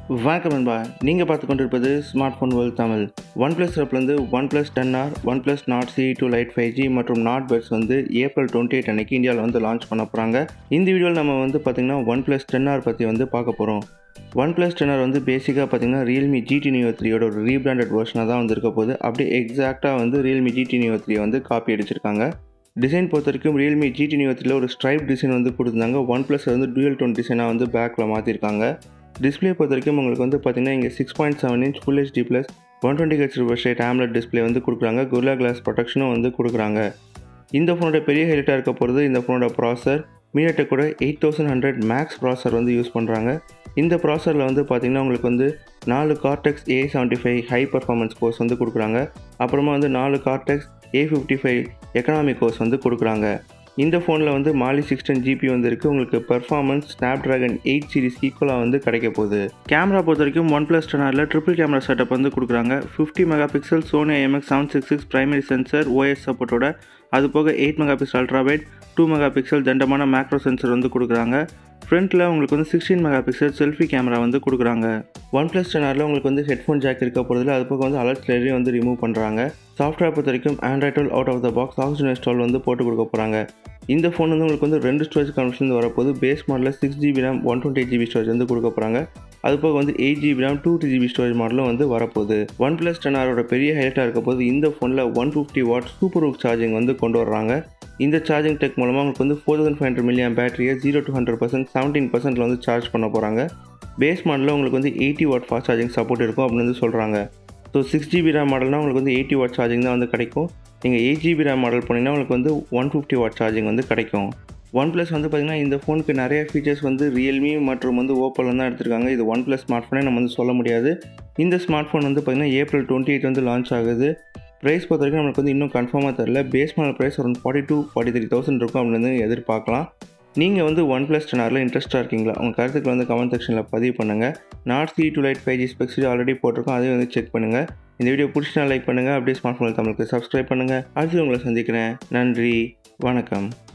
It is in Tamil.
வணக்கம் நண்பா, நீங்கள் பார்த்து கொண்டிருப்பது smart phone world Tamil. OnePlus தரப்புலேருந்து OnePlus 10R, OnePlus Nord CE2 lite 5G மற்றும் நாட் பட்ஸ் வந்து ஏப்ரல் 28 அன்னைக்கு இந்தியாவில் வந்து லான்ச் பண்ண போகிறாங்க. இந்த வீடியோவில் நம்ம வந்து பார்த்திங்கன்னா ஒன்ப்ளஸ் 10R பற்றி வந்து பார்க்க போகிறோம். ஒன்ப்ளஸ் 10R வந்து பேசிக்காக பார்த்திங்கன்னா ரியல்மி GT Neo 3யோட ஒரு ரீபிராண்டட் வெர்ஷனாக தான் வந்து இருக்க போகுது. அப்படியே எக்ஸாக்டாக வந்து ரியல்மி GT Neo 3 வந்து காப்பி அடிச்சிருக்காங்க. டிசைன் பொறுத்த வரைக்கும் ரியல்மி GT Neo 3ல ஒரு ஸ்ட்ரைப் டிசைன் வந்து கொடுத்துருந்தாங்க. ஒன்ப்ளஸ் வந்து டூயல் டோன் டிசைனாக வந்து பேக்கில் மாற்றிருக்காங்க. டிஸ்பிளே பொறுத்த வரைக்கும் உங்களுக்கு வந்து பார்த்திங்கன்னா இங்கே 6.7 inch Full HD + 120Hz refresh rate AMOLED display வந்து கொடுக்குறாங்க. Gorilla Glass ப்ரொடெக்ஷனும் வந்து கொடுக்குறாங்க. இந்த ஃபோனோட பெரிய ஹைலைட்டாக இருக்க போகிறது இந்த ஃபோனோட ப்ராசர். MediaTek 8100 மேக்ஸ் ப்ராசர் வந்து யூஸ் பண்ணுறாங்க. இந்த ப்ராசரில் வந்து பார்த்திங்கன்னா உங்களுக்கு வந்து 4 Cortex A75 high performance course வந்து கொடுக்குறாங்க. அப்புறமா வந்து 4 Cortex A55 எக்கனாமிக் கோர்ஸ் வந்து கொடுக்குறாங்க. இந்த ஃபோனில் வந்து Mali 16 GB வந்து இருக்குது. உங்களுக்கு பெர்ஃபார்மன்ஸ் Snapdragon 8 சீரிஸ் ஈக்குவலாக வந்து கிடைக்க போகுது. கேமரா பொறுத்த வரைக்கும் ஒன்ப்ளஸ் 10Rல ட்ரிபிள் கேமரா செட்டப் வந்து கொடுக்குறாங்க. 50 megapixel Sony IMX766 primary sensor OS சப்போர்ட்டோட, அது போக 8 மெகாபிக்சல் அல்ட்ரா வைட், 2 மெகாபிக்சல் தண்டமான மேக்ரோ சென்சர் வந்து கொடுக்குறாங்க. ஃப்ரண்ட்டில் உங்களுக்கு வந்து 16 மெகாபிக்சல் செல்ஃபி கேமரா வந்து கொடுக்குறாங்க. ஒன்ப்ளஸ் 10Rல உங்களுக்கு வந்து ஹெட்ஃபோன் ஜாக் இருக்க போகிறதுல, அது போக வந்து அலர்ட் ஸ்லேரையும் வந்து ரிமூவ் பண்ணுறாங்க. சாஃப்ட்வேர் பொறுத்த வரைக்கும் Android 12 out of the box Oxygen install வந்து போட்டு கொடுக்க போகிறாங்க. இந்த ஃபோன் வந்து உங்களுக்கு வந்து 2 ஸ்டோரேஜ் கன்வர்ஷன் வரப்போது. பேஸ் மாடலில் 6GB RAM 128GB ஸ்டோரேஜ் வந்து கொடுக்க போகிறாங்க. அது போக வந்து 8GB RAM 2TGB ஸ்டோரேஜ் மாடலும் வந்து வரப்போகுது. ஒன்ப்ளஸ் 10Rோட பெரிய ஹைலைட்டாக இருக்க போது இந்த ஃபோனில் 150 வாட் சூப்பர் ஹூக் சார்ஜிங் வந்து கொண்டு வர்றாங்க. இந்த சார்ஜிங் டெக் மூலமாக உங்களுக்கு வந்து 4500 mAh பேட்டரியை 0 to 100% 17% வந்து சார்ஜ் பண்ண போகிறாங்க. பேஸ் மாடலில் உங்களுக்கு வந்து 80 வாட் ஃபாஸ்ட் சார்ஜிங் சப்போர்ட் இருக்கும் அப்படின்னு வந்து சொல்கிறாங்க. ஸோ 6GB RAM மாடல்னால் உங்களுக்கு வந்து 80 வாட் சார்ஜிங் தான் வந்து கிடைக்கும். நீங்கள் 8GB RAM மாடல் போனீங்கன்னா உங்களுக்கு வந்து 150 வாட் சார்ஜிங் வந்து கிடைக்கும். ஒன்ப்ளஸ் வந்து பார்த்திங்கன்னா இந்த ஃபோனுக்கு நிறைய ஃபீச்சர்ஸ் வந்து ரியல்மி மற்றும் வந்து ஓப்போவில் தான் எடுத்திருக்காங்க. இது ஒன்ப்ளஸ் ஸ்மார்ட் ஃபோனே நம்ம வந்து சொல்ல முடியாது. இந்த ஸ்மார்ட் ஃபோன் வந்து பார்த்திங்கன்னா ஏப்ரல் 28 வந்து லான்ச் ஆகுது. ப்ரைஸ் பொறுத்த வரைக்கும் நம்மளுக்கு வந்து இன்னும் கன்ஃபார்மாக தெரியல. பேஸ் மாடல் ப்ரைஸ் அரௌண்ட் 42-43,000 இருக்கும் அப்படின்னு வந்து எதிர்பார்க்கலாம். நீங்கள் வந்து ஒன்ப்ளஸ் 10Rல இன்ட்ரெஸ்ட்டாக இருக்கீங்களா? உங்கள் கருத்துக்களை வந்து கமெண்ட் செக்ஷனில் பதிவு பண்ணுங்கள். Not CE2 lite 5G specs already போட்டிருக்கோம், அதையும் வந்து செக் பண்ணுங்கள். இந்த வீடியோ பிடிச்சினா லைக் பண்ணுங்கள். அப்படியே ஸ்மார்ட் ஃபோன் தமிழுக்கு சப்ஸ்கிரைப் பண்ணுங்கள். அடுத்து உங்களை சந்திக்கிறேன். நன்றி, வணக்கம்.